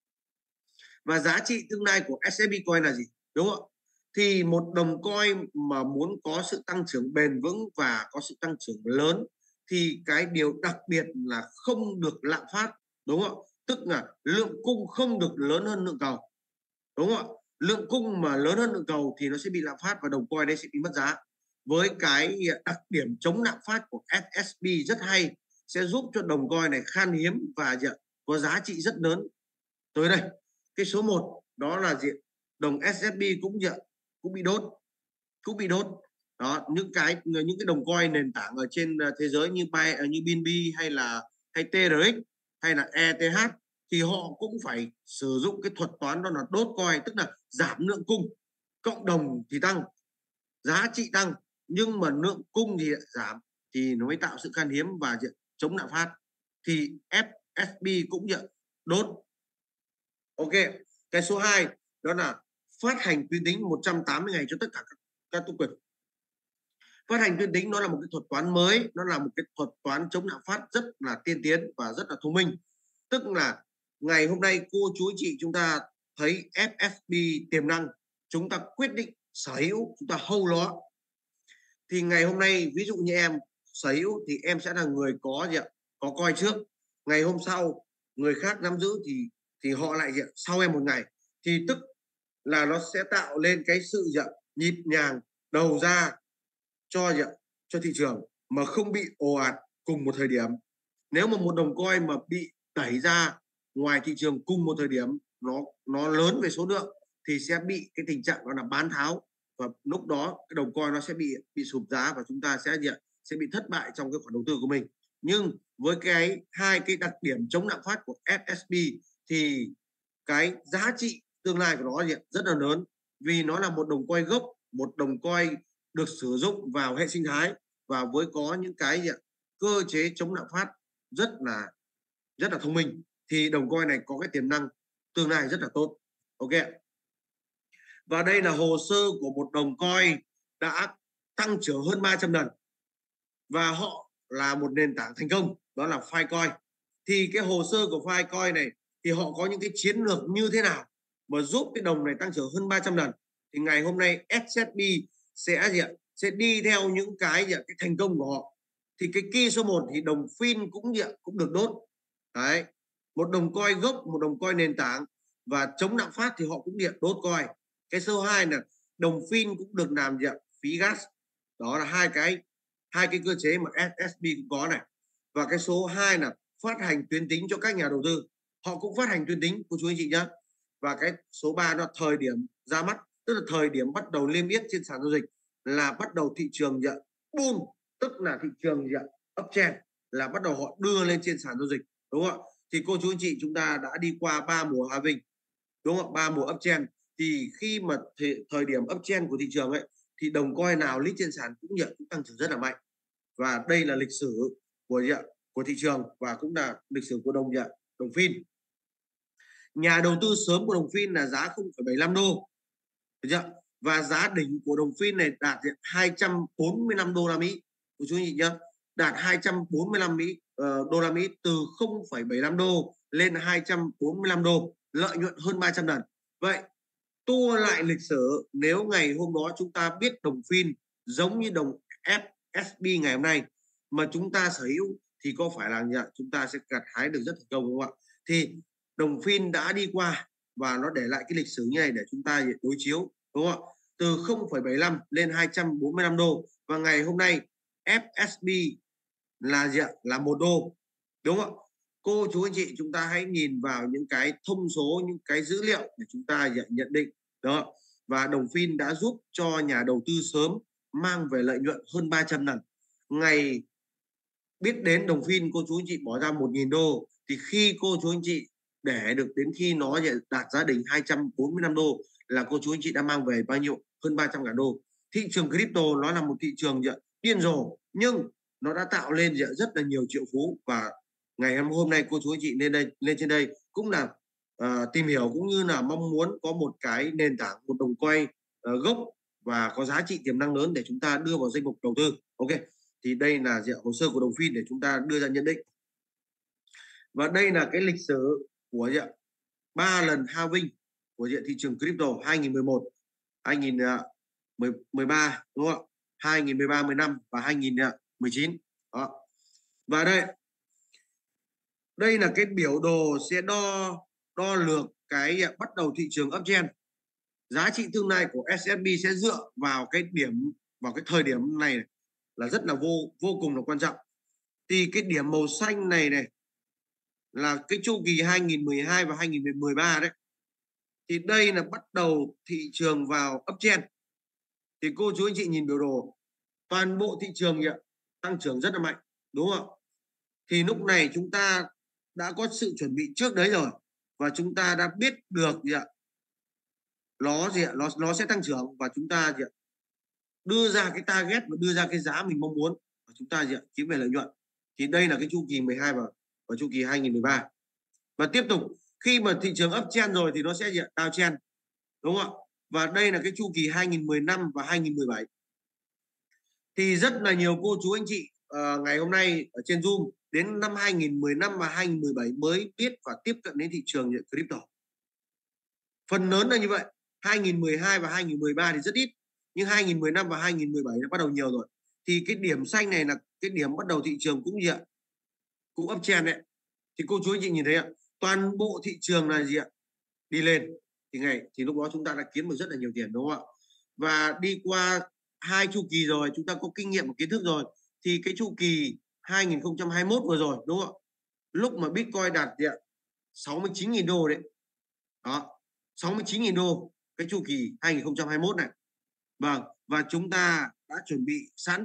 Và giá trị tương lai của ét ét bê coin là gì? Đúng không ạ? Thì một đồng coin mà muốn có sự tăng trưởng bền vững và có sự tăng trưởng lớn thì cái điều đặc biệt là không được lạm phát, đúng không ạ? Tức là lượng cung không được lớn hơn lượng cầu, đúng không ạ? Lượng cung mà lớn hơn lượng cầu thì nó sẽ bị lạm phát và đồng coin đấy sẽ bị mất giá. Với cái đặc điểm chống lạm phát của ét ét bê rất hay, sẽ giúp cho đồng coin này khan hiếm và có giá trị rất lớn. Tới đây, cái số một đó là gì? Đồng ét ét bê cũng gì? cũng bị đốt, cũng bị đốt. Đó, những cái những cái đồng coin nền tảng ở trên thế giới như như bê en bê hay là hay tê rờ ích hay là e tê hát thì họ cũng phải sử dụng cái thuật toán đó là đốt coin, tức là giảm lượng cung, cộng đồng thì tăng, giá trị tăng, nhưng mà lượng cung thì giảm thì nó mới tạo sự khan hiếm và chống lạm phát. Thì ét ét bê cũng vậy, đốt. Ok, cái số hai đó là phát hành tuyến tính một trăm tám mươi ngày cho tất cả các, các token. Phát hành tuyến tính nó là một cái thuật toán mới, nó là một cái thuật toán chống lạm phát rất là tiên tiến và rất là thông minh. Tức là ngày hôm nay cô chú anh chị chúng ta thấy ét ét bê tiềm năng, chúng ta quyết định sở hữu, chúng ta hold nó. Thì ngày hôm nay ví dụ như em sở hữu thì em sẽ là người có gì ạ? Có coin trước. Ngày hôm sau người khác nắm giữ thì thì họ lại gì ạ? Sau em một ngày, thì tức là nó sẽ tạo lên cái sự gì ạ? Nhịp nhàng đầu ra cho gì ạ? Cho thị trường mà không bị ồ ạt cùng một thời điểm. Nếu mà một đồng coin mà bị đẩy ra ngoài thị trường cùng một thời điểm, nó nó lớn về số lượng thì sẽ bị cái tình trạng đó là bán tháo, và lúc đó cái đồng coin nó sẽ bị bị sụp giá và chúng ta sẽ gì ạ? Sẽ bị thất bại trong cái khoản đầu tư của mình. Nhưng với cái hai cái đặc điểm chống lạm phát của ét ét bê thì cái giá trị tương lai của nó rất là lớn, vì nó là một đồng coin gốc, một đồng coin được sử dụng vào hệ sinh thái và với có những cái gì? Cơ chế chống lạm phát rất là rất là thông minh, thì đồng coin này có cái tiềm năng tương lai rất là tốt. Ok, và đây là hồ sơ của một đồng coin đã tăng trưởng hơn ba trăm lần và họ là một nền tảng thành công, đó là Filecoin. Thì cái hồ sơ của Filecoin này thì họ có những cái chiến lược như thế nào mà giúp cái đồng này tăng trưởng hơn ba trăm lần. Thì ngày hôm nay ét ét bê sẽ gì ạ? Sẽ đi theo những cái gì ạ? Cái thành công của họ. Thì cái key số một thì đồng Fin cũng gì ạ? Cũng được đốt. Đấy. Một đồng coin gốc, một đồng coin nền tảng và chống lạm phát thì họ cũng điện đốt coin. Cái số hai là đồng Fin cũng được làm gì ạ? Phí gas. Đó là hai cái hai cái cơ chế mà ét ét bê cũng có này. Và cái số hai là phát hành tuyến tính cho các nhà đầu tư, họ cũng phát hành tuyến tính cô chú anh chị nhé. Và cái số ba là thời điểm ra mắt, tức là thời điểm bắt đầu niêm yết trên sàn giao dịch là bắt đầu thị trường gì ạ? Boom, tức là thị trường gì ạ? Uptrend, là bắt đầu họ đưa lên trên sàn giao dịch, đúng không ạ? Thì cô chú anh chị chúng ta đã đi qua ba mùa halving, đúng không ạ? Ba mùa uptrend, thì khi mà th thời điểm uptrend của thị trường ấy thì đồng coin nào list trên sàn cũng nhận cũng tăng trưởng rất là mạnh. Và đây là lịch sử của của thị trường và cũng là lịch sử của đồng đồng Fin. Nhà đầu tư sớm của đồng Fin là giá không phẩy bảy mươi lăm đô, được chưa? Và giá đỉnh của đồng Fin này đạt hai trăm bốn mươi lăm đô la Mỹ, của chú anh chị nhá, đạt hai trăm bốn mươi lăm Mỹ uh, đô la Mỹ, từ không phẩy bảy mươi lăm đô lên hai trăm bốn mươi lăm đô, lợi nhuận hơn ba trăm lần. Vậy tua lại lịch sử, nếu ngày hôm đó chúng ta biết đồng Fin giống như đồng ép ét bê ngày hôm nay mà chúng ta sở hữu thì có phải là nhận chúng ta sẽ gặt hái được rất thành công, đúng không ạ? Thì đồng Fin đã đi qua và nó để lại cái lịch sử như này để chúng ta đối chiếu, đúng không ạ? Từ không phẩy bảy mươi lăm lên hai trăm bốn mươi lăm đô, và ngày hôm nay ép ét bê là gì ạ? Là một đô, đúng không ạ? Cô chú anh chị chúng ta hãy nhìn vào những cái thông số, những cái dữ liệu để chúng ta nhận định đó. Và đồng Fin đã giúp cho nhà đầu tư sớm mang về lợi nhuận hơn ba trăm lần. Ngày biết đến đồng Fin cô chú anh chị bỏ ra một nghìn đô, thì khi cô chú anh chị để được đến khi nó đạt giá đỉnh hai trăm bốn mươi lăm đô là cô chú anh chị đã mang về bao nhiêu? Hơn ba trăm ngàn đô. Thị trường crypto nó là một thị trường điên rồ, nhưng nó đã tạo lên rất là nhiều triệu phú. Và ngày hôm nay cô chú anh chị lên đây lên trên đây cũng là uh, tìm hiểu cũng như là mong muốn có một cái nền tảng, một đồng coin uh, gốc và có giá trị tiềm năng lớn để chúng ta đưa vào danh mục đầu tư. Ok, thì đây là hồ sơ của đồng Fin để chúng ta đưa ra nhận định. Và đây là cái lịch sử của ba lần halving của thị trường crypto: hai nghìn mười một, hai nghìn mười ba, đúng không ạ? hai nghìn mười ba, mười lăm và hai nghìn mười chín. Đó. Và đây đây là cái biểu đồ sẽ đo đo lường cái bắt đầu thị trường uptrend. Giá trị tương lai của ét ét bê sẽ dựa vào cái điểm vào cái thời điểm này, này là rất là vô vô cùng là quan trọng. Thì cái điểm màu xanh này này là cái chu kỳ hai nghìn mười hai và hai nghìn mười ba đấy. Thì đây là bắt đầu thị trường vào uptrend. Thì cô chú anh chị nhìn biểu đồ, toàn bộ thị trường kìa, tăng trưởng rất là mạnh, đúng không ạ? Thì lúc này chúng ta đã có sự chuẩn bị trước đấy rồi, và chúng ta đã biết được gì ạ? Nó gì ạ? Nó nó sẽ tăng trưởng, và chúng ta gì ạ? Đưa ra cái target và đưa ra cái giá mình mong muốn, và chúng ta gì ạ? Kiếm về lợi nhuận. Thì đây là cái chu kỳ mười hai và, và chu kỳ hai nghìn mười ba. Và tiếp tục khi mà thị trường uptrend rồi thì nó sẽ gì ạ? Downtrend, đúng không ạ? Và đây là cái chu kỳ hai nghìn mười lăm và hai nghìn mười bảy. Thì rất là nhiều cô chú anh chị uh, ngày hôm nay ở trên Zoom đến năm hai nghìn mười lăm và hai nghìn mười bảy mới biết và tiếp cận đến thị trường crypto. Phần lớn là như vậy. hai nghìn mười hai và hai nghìn mười ba thì rất ít, nhưng hai nghìn mười lăm và hai nghìn mười bảy đã bắt đầu nhiều rồi. Thì cái điểm xanh này là cái điểm bắt đầu thị trường cũng gì ạ? Cũng uptrend đấy. Thì cô chú anh chị nhìn thấy ạ, toàn bộ thị trường là gì ạ? Đi lên. Thì ngày thì lúc đó chúng ta đã kiếm được rất là nhiều tiền, đúng không ạ? Và đi qua hai chu kỳ rồi, chúng ta có kinh nghiệm và kiến thức rồi. Thì cái chu kỳ hai nghìn không trăm hai mươi mốt vừa rồi, đúng không ạ? Lúc mà Bitcoin đạt gì ạ? sáu mươi chín nghìn đô đấy. Đó, sáu mươi chín nghìn đô cái chu kỳ hai nghìn không trăm hai mươi mốt này. Vâng, và chúng ta đã chuẩn bị sẵn,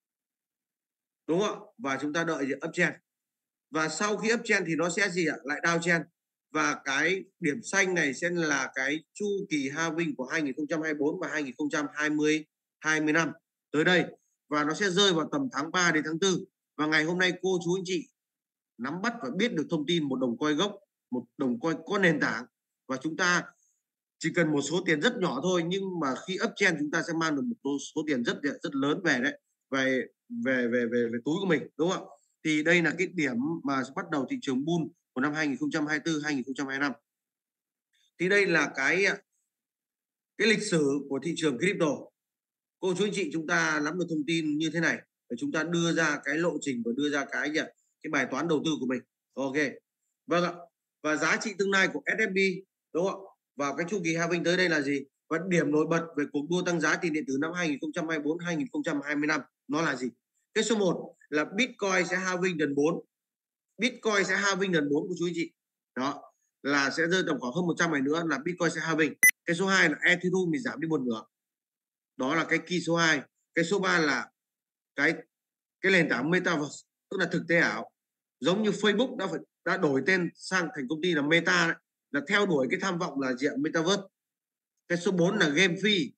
đúng không ạ? Và chúng ta đợi uptrend. Và sau khi uptrend thì nó sẽ gì ạ? Lại downtrend. Và cái điểm xanh này sẽ là cái chu kỳ halving của hai nghìn không trăm hai mươi tư và hai nghìn không trăm hai mươi, hai mươi lăm tới đây. Và nó sẽ rơi vào tầm tháng ba đến tháng tư. Và ngày hôm nay cô chú anh chị nắm bắt và biết được thông tin một đồng coin gốc, một đồng coin có nền tảng, và chúng ta chỉ cần một số tiền rất nhỏ thôi, nhưng mà khi uptrend chúng ta sẽ mang được một số tiền rất rất lớn về đấy, về về về về, về túi của mình, đúng không ạ? Thì đây là cái điểm mà bắt đầu thị trường bull của năm hai nghìn không trăm hai mươi tư, hai nghìn không trăm hai mươi lăm. Thì đây là cái cái lịch sử của thị trường crypto. Cô chú anh chị chúng ta nắm được thông tin như thế này để chúng ta đưa ra cái lộ trình và đưa ra cái cái bài toán đầu tư của mình. Ok, vâng ạ. Và giá trị tương lai của ét ép bê, đúng không ạ? Vào cái chu kỳ halving tới đây là gì? Và điểm nổi bật về cuộc đua tăng giá tiền điện tử năm hai nghìn không trăm hai mươi tư, hai nghìn không trăm hai mươi lăm nó là gì? Cái số một là Bitcoin sẽ halving lần bốn. Bitcoin sẽ halving lần bốn của chú anh chị. Đó, là sẽ rơi tầm khoảng hơn một trăm ngày nữa là Bitcoin sẽ halving. Cái số hai là Ethereum thì giảm đi một nửa. Đó là cái key số hai. Cái số ba là cái cái nền tảng Metaverse, tức là thực tế ảo. Giống như Facebook đã phải đã đổi tên sang thành công ty là Meta đấy, là theo đuổi cái tham vọng là diện Metaverse. Cái số bốn là GameFi.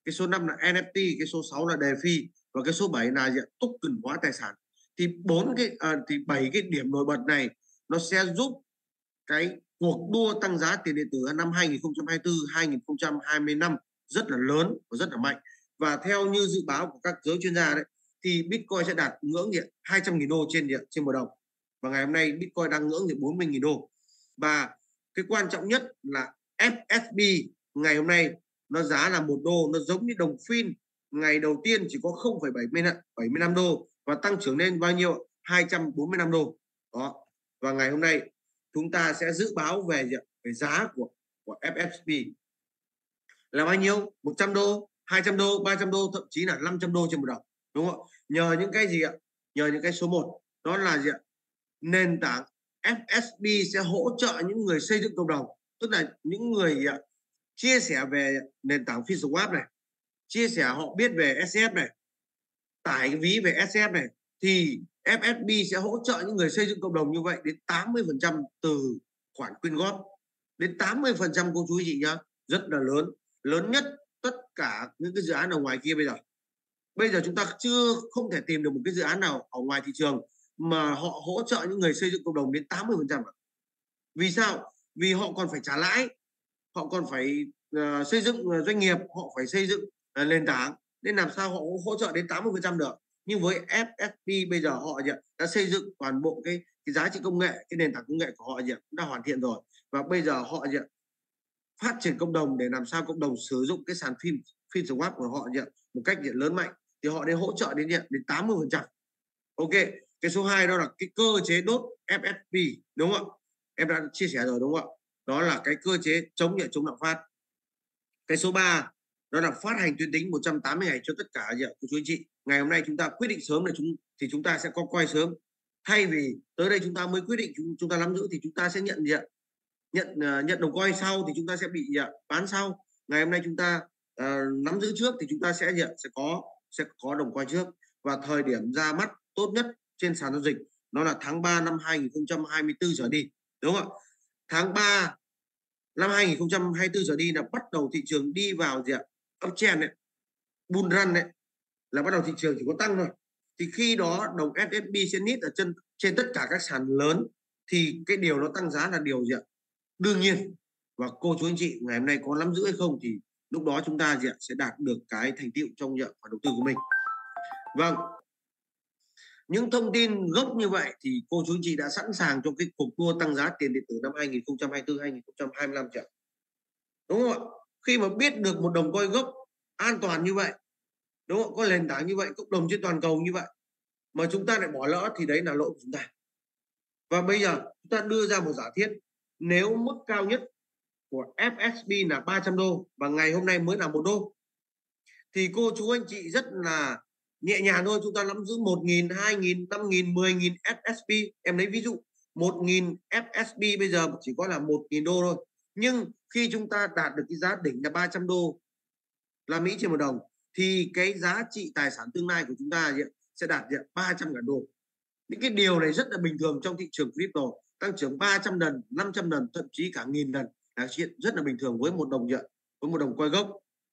cái số năm là en ép tê, cái số sáu là DeFi và cái số bảy là gì ạ? Token hóa tài sản. Thì bốn cái à, thì bảy cái điểm nổi bật này nó sẽ giúp cái cuộc đua tăng giá tiền điện tử năm hai nghìn không trăm hai mươi tư hai nghìn không trăm hai mươi lăm rất là lớn và rất là mạnh. Và theo như dự báo của các giới chuyên gia đấy thì Bitcoin sẽ đạt ngưỡng hai trăm nghìn đô trên trên một đồng. Và ngày hôm nay Bitcoin đang ngưỡng bốn mươi nghìn đô. Và cái quan trọng nhất là ép ét bê ngày hôm nay nó giá là một đô, nó giống như đồng Fin ngày đầu tiên chỉ có không phẩy bảy mươi lăm đô và tăng trưởng lên bao nhiêu? hai trăm bốn mươi lăm đô. Đó. Và ngày hôm nay chúng ta sẽ dự báo về về giá của của ép ét bê là bao nhiêu? một trăm đô, hai trăm đô, ba trăm đô, thậm chí là năm trăm đô trên một đồng. Đúng không? Nhờ những cái gì ạ? Nhờ những cái số một, đó là gì ạ? Nền tảng ép ét bê sẽ hỗ trợ những người xây dựng cộng đồng, tức là những người ạ, chia sẻ về nền tảng FinSwap này, chia sẻ họ biết về ét ép này, tải cái ví về ét ép này, thì ép ét bê sẽ hỗ trợ những người xây dựng cộng đồng như vậy đến tám mươi phần trăm từ khoản quyên góp, đến tám mươi phần trăm cô chú chị nhá, rất là lớn, lớn nhất tất cả những cái dự án ở ngoài kia bây giờ. Bây giờ chúng ta chưa không thể tìm được một cái dự án nào ở ngoài thị trường mà họ hỗ trợ những người xây dựng cộng đồng đến tám mươi phần trăm. Vì sao? Vì họ còn phải trả lãi, họ còn phải uh, xây dựng doanh nghiệp, họ phải xây dựng uh, nền tảng, nên làm sao họ hỗ trợ đến tám mươi phần trăm được. Nhưng với ép ét bê bây giờ họ đã xây dựng toàn bộ cái, cái giá trị công nghệ, cái nền tảng công nghệ của họ cũng đã hoàn thiện rồi, và bây giờ họ phát triển cộng đồng để làm sao cộng đồng sử dụng cái sàn phim FinSwap của họ một cách lớn mạnh, thì họ đến hỗ trợ đến đến tám mươi phần trăm. Ok, cái số hai đó là cái cơ chế đốt ép ét bê, đúng không ạ? Em đã chia sẻ rồi đúng không ạ? Đó là cái cơ chế chống nhận chống lạm phát. Cái số ba đó là phát hành tuyến tính một trăm tám mươi ngày cho tất cả của chú anh chị. Ngày hôm nay chúng ta quyết định sớm là chúng thì chúng ta sẽ có quay sớm, thay vì tới đây chúng ta mới quyết định chúng, chúng ta nắm giữ thì chúng ta sẽ nhận gì ạ? nhận uh, nhận đồng coin sau thì chúng ta sẽ bị uh, bán sau. Ngày hôm nay chúng ta uh, nắm giữ trước thì chúng ta sẽ uh, sẽ có sẽ có đồng coin trước, và thời điểm ra mắt tốt nhất trên sàn giao dịch nó là tháng ba năm hai nghìn không trăm hai mươi tư trở đi, đúng không ạ? Tháng ba năm hai nghìn không trăm hai mươi tư trở đi là bắt đầu thị trường đi vào gì ạ? Uptrend đấy, bull run đấy, là bắt đầu thị trường chỉ có tăng thôi. Thì khi đó đồng ép ét bê sẽ nít ở trên trên tất cả các sàn lớn, thì cái điều nó tăng giá là điều gì ạ? Đương nhiên. Và cô chú anh chị ngày hôm nay có nắm giữ hay không thì lúc đó chúng ta gì ạ? Sẽ đạt được cái thành tựu trong khoản đầu tư của mình. Vâng, những thông tin gốc như vậy thì cô chú anh chị đã sẵn sàng cho cái cuộc đua tăng giá tiền điện tử năm hai nghìn không trăm hai mươi tư hai nghìn không trăm hai mươi lăm chưa? Đúng không ạ? Khi mà biết được một đồng coin gốc an toàn như vậy, đúng không? Có nền tảng như vậy, cộng đồng trên toàn cầu như vậy, mà chúng ta lại bỏ lỡ thì đấy là lỗi của chúng ta. Và bây giờ chúng ta đưa ra một giả thiết, nếu mức cao nhất của ép ét bê là ba trăm đô và ngày hôm nay mới là một đô, thì cô chú anh chị rất là nhẹ nhàng thôi, chúng ta nắm giữ một nghìn, hai nghìn, năm nghìn, mười nghìn ép ét bê. Em lấy ví dụ một nghìn ép ét bê bây giờ chỉ có là một nghìn đô thôi, nhưng khi chúng ta đạt được cái giá đỉnh là ba trăm đô la Mỹ trên một đồng thì cái giá trị tài sản tương lai của chúng ta sẽ đạt ba trăm ngàn đô. Những cái điều này rất là bình thường trong thị trường crypto, tăng trưởng ba trăm lần, năm trăm lần, thậm chí cả nghìn lần là chuyện rất là bình thường với một đồng nhận, với một đồng coin gốc.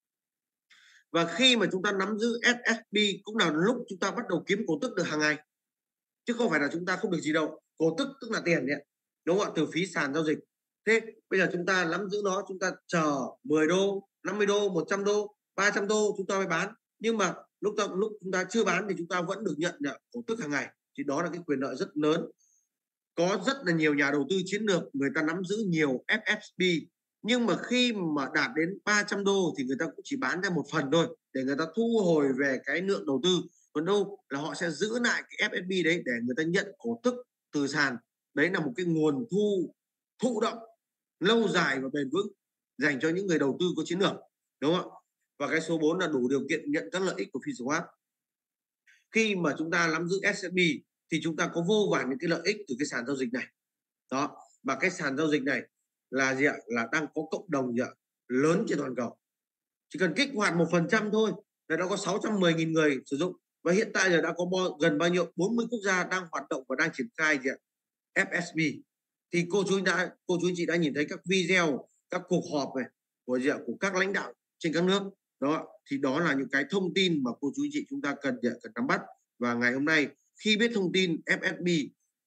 Và khi mà chúng ta nắm giữ ép ét bê cũng là lúc chúng ta bắt đầu kiếm cổ tức được hàng ngày, chứ không phải là chúng ta không được gì đâu. Cổ tức tức là tiền đấy, đúng không ạ? Từ phí sàn giao dịch. Thế bây giờ chúng ta nắm giữ nó, chúng ta chờ mười đô, năm mươi đô, một trăm đô, ba trăm đô chúng ta mới bán. Nhưng mà lúc ta, lúc chúng ta chưa bán thì chúng ta vẫn được nhận cổ tức hàng ngày. Thì đó là cái quyền lợi rất lớn. Có rất là nhiều nhà đầu tư chiến lược, người ta nắm giữ nhiều ép ét bê, nhưng mà khi mà đạt đến ba trăm đô thì người ta cũng chỉ bán ra một phần thôi để người ta thu hồi về cái lượng đầu tư. Còn đâu là họ sẽ giữ lại cái ép ét bê đấy để người ta nhận cổ tức từ sàn. Đấy là một cái nguồn thu thụ động lâu dài và bền vững dành cho những người đầu tư có chiến lược, đúng không ạ? Và cái số bốn là đủ điều kiện nhận các lợi ích của FinSwap. Khi mà chúng ta nắm giữ ét ét bê thì chúng ta có vô vàn những cái lợi ích từ cái sàn giao dịch này. Đó, và cái sàn giao dịch này là gì ạ? Là đang có cộng đồng gì ạ? Lớn trên toàn cầu. Chỉ cần kích hoạt một phần trăm thôi là đã có sáu trăm mười nghìn người sử dụng, và hiện tại giờ đã có bao, gần bao nhiêu bốn mươi quốc gia đang hoạt động và đang triển khai gì ạ? ép ét bê. Thì cô chú đã cô chú chị đã nhìn thấy các video, các cuộc họp này của gì ạ? Của các lãnh đạo trên các nước, Đó thì đó là những cái thông tin mà cô chú anh chị chúng ta cần cần nắm bắt. Và ngày hôm nay khi biết thông tin ép ét bê,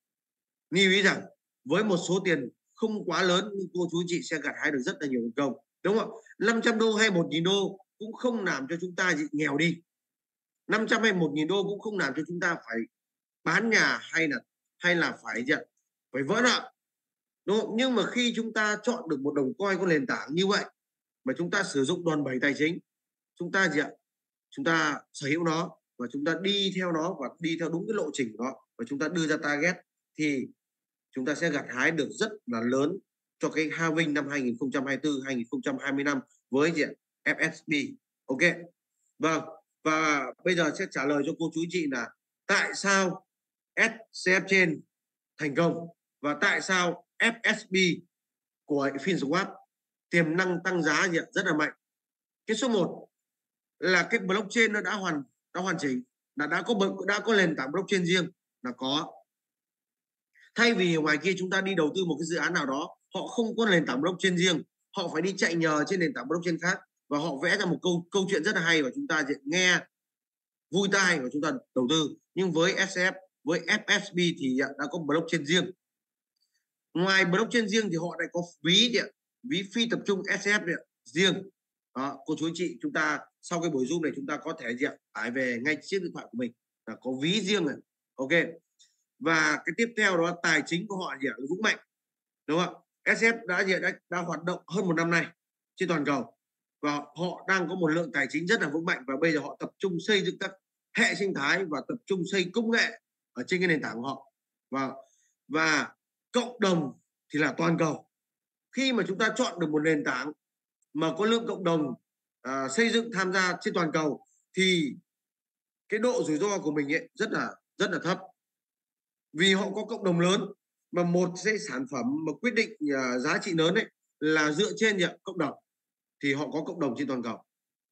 lưu ý rằng với một số tiền không quá lớn nhưng cô chú anh chị sẽ gặt hái được rất là nhiều thành công, đúng không ạ? năm trăm đô hay một nghìn đô cũng không làm cho chúng ta gì nghèo đi. năm trăm hay một nghìn đô cũng không làm cho chúng ta phải bán nhà hay là hay là phải gì ạ? Phải vỡ nợ. Đúng không? Nhưng mà khi chúng ta chọn được một đồng coin có nền tảng như vậy mà chúng ta sử dụng đòn bẩy tài chính, chúng ta gì ạ? Chúng ta sở hữu nó và chúng ta đi theo nó và đi theo đúng cái lộ trình của nó và chúng ta đưa ra target thì chúng ta sẽ gặt hái được rất là lớn cho cái halving năm hai nghìn không trăm hai mươi tư hai nghìn không trăm hai mươi lăm với gì ạ? ép ét bê. Ok. Vâng, và bây giờ sẽ trả lời cho cô chú chị là tại sao ét xê ép Chain thành công và tại sao ép ét bê của FinSwap tiềm năng tăng giá rất là mạnh. Cái số một là cái blockchain nó đã hoàn đã hoàn chỉnh, là đã có đã có nền tảng blockchain riêng là có. Thay vì ngoài kia chúng ta đi đầu tư một cái dự án nào đó, họ không có nền tảng blockchain riêng, họ phải đi chạy nhờ trên nền tảng blockchain khác và họ vẽ ra một câu câu chuyện rất là hay và chúng ta nghe vui tai và chúng ta đầu tư. Nhưng với ét xê ép, với ép ét bê thì đã có blockchain riêng. Ngoài blockchain riêng thì họ lại có ví ví phi tập trung ét xê ép riêng. Đó, cô chú anh chị, chúng ta sau cái buổi Zoom này chúng ta có thể gì ạ? Tải về ngay chiếc điện thoại của mình là có ví riêng này. Ok. Và cái tiếp theo đó là tài chính của họ gì ạ? Vững mạnh. Đúng không ạ? ét xê ép đã gì đã, đã hoạt động hơn một năm nay trên toàn cầu và họ đang có một lượng tài chính rất là vững mạnh và bây giờ họ tập trung xây dựng các hệ sinh thái và tập trung xây công nghệ ở trên cái nền tảng của họ. Và và cộng đồng thì là toàn cầu. Khi mà chúng ta chọn được một nền tảng mà có lượng cộng đồng à, xây dựng tham gia trên toàn cầu thì cái độ rủi ro của mình ấy rất là rất là thấp, vì họ có cộng đồng lớn mà một cái sản phẩm mà quyết định uh, giá trị lớn ấy là dựa trên uh, cộng đồng thì họ có cộng đồng trên toàn cầu.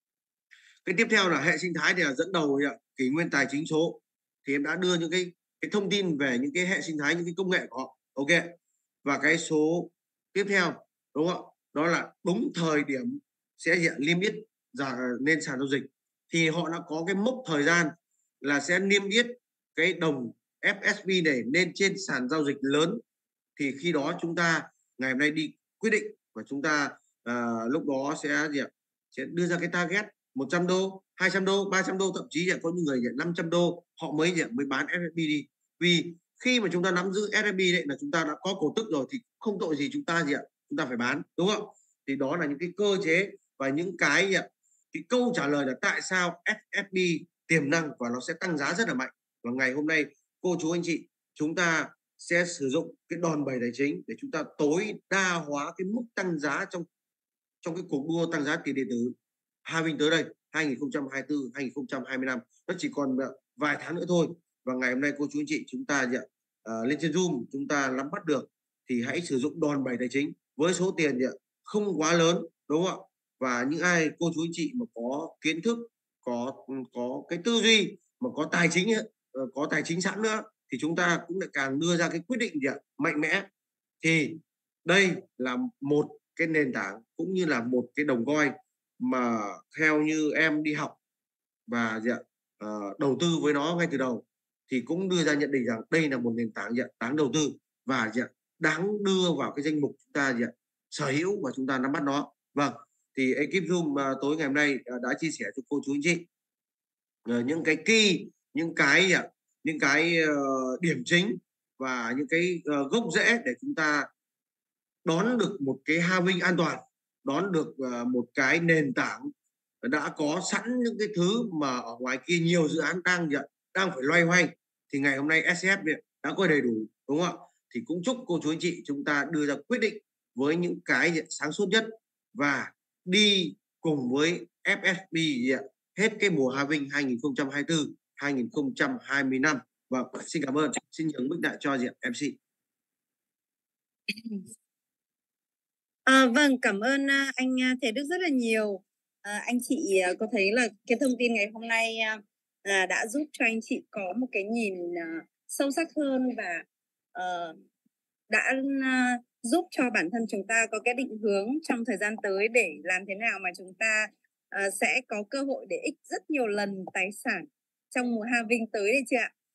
Cái tiếp theo là hệ sinh thái thì là dẫn đầu uh, kỷ nguyên tài chính số, thì em đã đưa những cái cái thông tin về những cái hệ sinh thái, những cái công nghệ của họ. Ok. Và cái số tiếp theo đúng không ạ? Đó là đúng thời điểm sẽ hiện niêm yết ra lên sàn giao dịch thì họ đã có cái mốc thời gian là sẽ niêm yết cái đồng ép ét bê này lên trên sàn giao dịch lớn, thì khi đó chúng ta ngày hôm nay đi quyết định và chúng ta uh, lúc đó sẽ gì ạ? Sẽ đưa ra cái target một trăm đô, hai trăm đô, ba trăm đô, thậm chí là có những người nhận năm trăm đô họ mới gì ạ? Mới bán ép ét bê đi. Vì khi mà chúng ta nắm giữ ép ét bê đấy là chúng ta đã có cổ tức rồi thì không tội gì chúng ta gì ạ? Chúng ta phải bán, đúng không? Thì đó là những cái cơ chế và những cái gì ạ? Cái câu trả lời là tại sao ép ét bê tiềm năng và nó sẽ tăng giá rất là mạnh. Và ngày hôm nay cô chú anh chị chúng ta sẽ sử dụng cái đòn bẩy tài chính để chúng ta tối đa hóa cái mức tăng giá trong trong cái cuộc đua tăng giá tiền điện tử halving tới đây hai nghìn không trăm hai mươi tư hai nghìn không trăm hai mươi lăm, nó chỉ còn vài tháng nữa thôi. Và ngày hôm nay cô chú anh chị chúng ta gì ạ? À, lên trên Zoom chúng ta nắm bắt được thì hãy sử dụng đòn bẩy tài chính với số tiền gì ạ? Không quá lớn, đúng không ạ? Và những ai cô chú anh chị mà có kiến thức, có có cái tư duy mà có tài chính có tài chính sẵn nữa thì chúng ta cũng lại càng đưa ra cái quyết định gì ạ? Mạnh mẽ. Thì đây là một cái nền tảng cũng như là một cái đồng coin mà theo như em đi học và gì ạ? Uh, đầu tư với nó ngay từ đầu thì cũng đưa ra nhận định rằng đây là một nền tảng gì ạ? Đáng đầu tư và gì ạ? Đáng đưa vào cái danh mục chúng ta gì ạ? Sở hữu và chúng ta nắm bắt nó. Vâng, thì ekip Zoom uh, tối ngày hôm nay uh, đã chia sẻ cho cô chú anh chị uh, những cái key, những cái gì ạ? Những cái uh, điểm chính và những cái uh, gốc rễ để chúng ta đón được một cái halving an toàn, đón được uh, một cái nền tảng đã có sẵn những cái thứ mà ở ngoài kia nhiều dự án đang đang phải loay hoay, thì ngày hôm nay ét xê ép đã có đầy đủ, đúng không ạ? Thì cũng chúc cô chú anh chị chúng ta đưa ra quyết định với những cái sáng suốt nhất và đi cùng với ép ét bê hết cái mùa halving hai nghìn không trăm hai mươi tư hai nghìn không trăm hai mươi lăm. Và xin cảm ơn, xin nhường mic lại cho diện em xê. À, vâng, cảm ơn anh Thế Đức rất là nhiều. À, anh chị có thấy là cái thông tin ngày hôm nay à, đã giúp cho anh chị có một cái nhìn à, sâu sắc hơn và à, đã à, giúp cho bản thân chúng ta có cái định hướng trong thời gian tới để làm thế nào mà chúng ta uh, sẽ có cơ hội để ích rất nhiều lần tài sản trong mùa halving tới đây chị ạ.